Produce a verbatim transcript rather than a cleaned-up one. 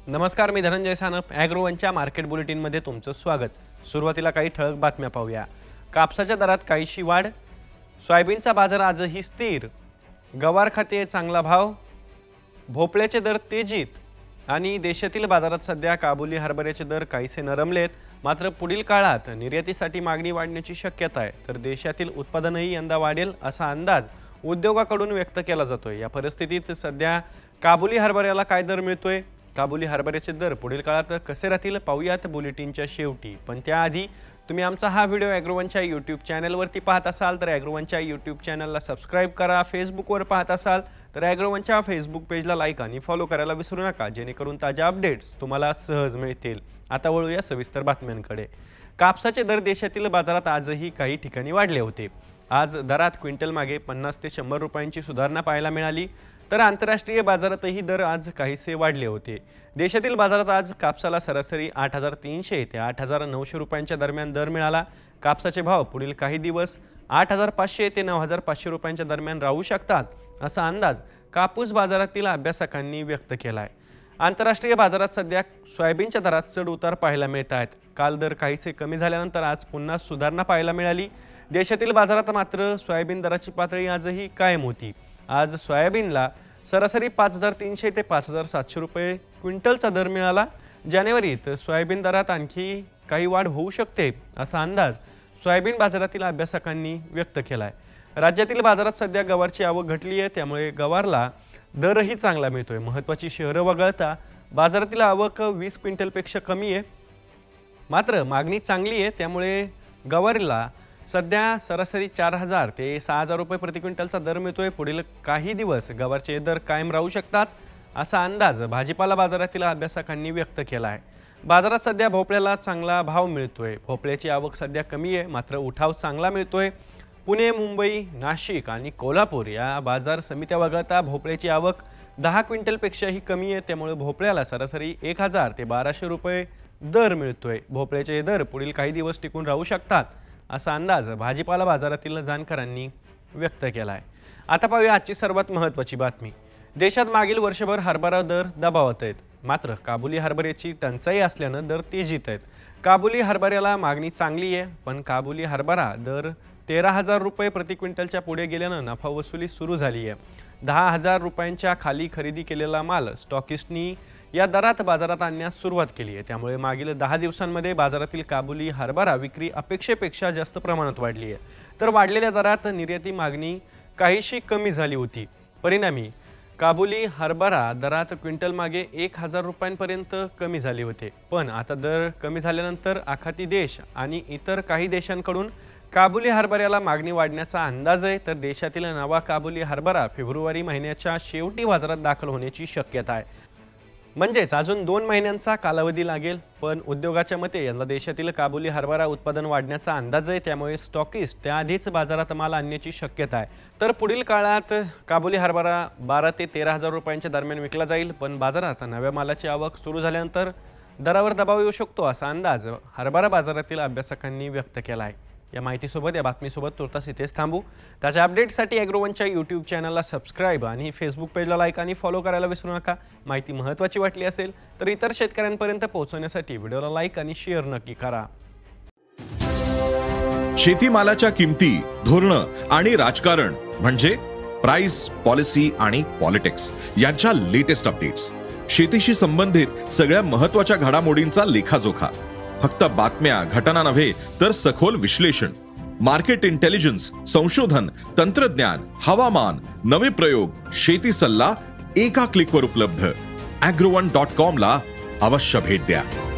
नमस्कार, मी धनंजय सानप. ॲग्रोवनच्या मार्केट बुलेटिनमध्ये तुमचं स्वागत. सुरुवातीला काही ठळक बातम्या पाहूया. कापसाच्या दरात काहीशी वाढ, सोयाबीनचा बाजार आजही स्थिर, गवार खाते चांगला भाव, भोपळ्याचे दर तेजीत आणि देशातील बाजारात सध्या काबुली हरभऱ्याचे दर काहीसे नरमलेत. मात्र पुढील काळात निर्यातीसाठी मागणी वाढण्याची शक्यता आहे, तर देशातील उत्पादनही यंदा वाढेल असा अंदाज उद्योगाकडून व्यक्त केला जातोय. या परिस्थितीत सध्या काबुली हरभऱ्याला काय दर मिळतोय, काबुली हरभऱ्याचे दर पुढील काळात कसे राहतील पाहूयात बुलेटिनच्या शेवटी. पण त्याआधी तुम्ही आमचा हा व्हिडिओ ॲग्रोवनच्या यूट्यूब चॅनलवरती पाहत असाल तर ॲग्रोवनच्या यूट्यूब चॅनलला सबस्क्राईब करा. फेसबुकवर पाहत असाल तर ॲग्रोवनच्या फेसबुक पेजला लाईक आणि फॉलो करायला विसरू नका, जेणेकरून ताज्या अपडेट्स तुम्हाला सहज मिळतील. आता वळूया सविस्तर बातम्यांकडे. कापसाचे दर देशातील बाजारात आजही काही ठिकाणी वाढले होते. आज दरात क्विंटल मागे पन्नास ते शंभर रुपयांची सुधारणा पाहायला मिळाली, तर आंतरराष्ट्रीय बाजारातही दर आज काहीसे वाढले होते. देशातील बाजारात आज कापसाला सरासरी आठ हजार तीनशे ते आठ हजार नऊशे रुपयांच्या दरम्यान दर मिळाला. कापसाचे भाव पुढील काही दिवस आठ हजार पाचशे ते नऊ हजार पाचशे रुपयांच्या दरम्यान राहू शकतात, असा अंदाज कापूस बाजारातील अभ्यासकांनी व्यक्त केला आहे. आंतरराष्ट्रीय बाजारात सध्या सोयाबीनच्या दरात चढ उतार पाहायला मिळत आहेत. काल दर काहीसे कमी झाल्यानंतर आज पुन्हा सुधारणा पाहायला मिळाली. देशातील बाजारात मात्र सोयाबीन दराची पातळी आजही कायम होती. आज सोयाबीनला सरासरी पाच हजार तीनशे ते पाच हजार सातशे रुपये क्विंटलचा दर मिळाला. जानेवारीत सोयाबीन दरात आणखी काही वाढ होऊ शकते, असा अंदाज सोयाबीन बाजारातील अभ्यासकांनी व्यक्त केला आहे. राज्यातील बाजारात सध्या गवारची आवक घटली आहे, त्यामुळे गवारला दरही चांगला मिळतोय. महत्त्वाची शहरं वगळता बाजारातील आवक वीस क्विंटलपेक्षा कमी आहे, मात्र मागणी चांगली आहे, त्यामुळे गवारीला सध्या सरासरी चार हजार ते सहा हजार रुपये प्रति क्विंटलचा दर मिळतोय. पुढील काही दिवस गवारचे दर कायम राहू शकतात, असा अंदाज भाजीपाला बाजारातील अभ्यासकांनी व्यक्त केला आहे. बाजारात सध्या भोपळ्याला चांगला भाव मिळतोय. भोपळ्याची आवक सध्या कमी आहे, मात्र उठाव चांगला मिळतोय. पुणे, मुंबई, नाशिक आणि कोल्हापूर या बाजार समित्या वगळता भोपळ्याची आवक दहा क्विंटलपेक्षाही कमी आहे, त्यामुळे भोपळ्याला सरासरी एक हजार ते बाराशे रुपये दर मिळतोय. भोपळ्याचे दर पुढील काही दिवस टिकून राहू शकतात, असा अंदाज भाजीपाला बाजारातील जाणकारांनी व्यक्त केला आहे. आता पाहूया आजची सर्वात महत्त्वाची बातमी. देशात मागील वर्षभर हरभरा दर दबावात आहेत, मात्र काबुली हरभऱ्याची टंचाई असल्यानं दर तेजीत आहेत. काबुली हरभऱ्याला मागणी चांगली आहे, पण काबुली हरभरा दर तेरा हजार रुपये प्रति क्विंटलच्या पुढे गेल्यानं नफा वसुली सुरू झाली आहे. दहा हजार रुपयांच्या खाली खरेदी केलेला माल स्टॉकिस्टनी या दरात बाजारात आणण्यास सुरुवात केली आहे. त्यामुळे मागील दहा दिवसांमध्ये बाजारातील काबुली हरभरा विक्री अपेक्षेपेक्षा जास्त प्रमाणात वाढली आहे. तर वाढलेल्या दरात निर्याती मागणी काहीशी कमी झाली होती. परिणामी काबुली हरभरा दरात क्विंटल मागे एक हजार रुपयांपर्यंत कमी झाले होते. पण आता दर कमी झाल्यानंतर आखाती देश आणि इतर काही देशांकडून काबुली हरभऱ्याला मागणी वाढण्याचा अंदाज आहे. तर देशातील नवा काबुली हरभरा फेब्रुवारी महिन्याच्या शेवटी बाजारात दाखल होण्याची शक्यता आहे. म्हणजेच अजून दोन महिन्यांचा कालावधी लागेल. पण उद्योगाच्या मते यंदा देशातील काबुली हरभरा उत्पादन वाढण्याचा अंदाज आहे, त्यामुळे स्टॉकिस्ट त्याआधीच बाजारात माल आणण्याची शक्यता आहे. तर पुढील काळात काबुली हरभरा बारा ते तेरा हजार रुपयांच्या दरम्यान विकला जाईल. पण बाजारात नव्या मालाची आवक सुरू झाल्यानंतर दरावर दबाव येऊ शकतो, असा अंदाज हरभरा बाजारातील अभ्यासकांनी व्यक्त केला आहे. या माहितीसोबत या बातमीसोबत तुर्तास इथेच थांबू. त्याच्या अपडेटसाठी ॲग्रोवनच्या यूट्यूब चॅनलला सबस्क्राईब आणि फेसबुक पेजला लाईक आणि फॉलो करायला विसरू नका. माहिती महत्त्वाची वाटली असेल तर इतर शेतकऱ्यांपर्यंत पोहोचवण्यासाठी व्हिडिओला लाईक आणि शेअर नक्की करा. शेतीमालाच्या किमती, धोरणं आणि राजकारण म्हणजे प्राइस, पॉलिसी आणि पॉलिटिक्स यांच्या लेटेस्ट अपडेट्स. शेतीशी संबंधित सगळ्या महत्त्वाच्या घडामोडींचा लेखाजोखा. फक्त बातम्या, घटना नव्हे तर सखोल विश्लेषण, मार्केट इंटेलिजन्स, संशोधन, तंत्रज्ञान, हवामान, नवे प्रयोग, शेती सल्ला एका क्लिकवर उपलब्ध. ॲग्रोवन डॉट कॉम ला अवश्य भेट द्या.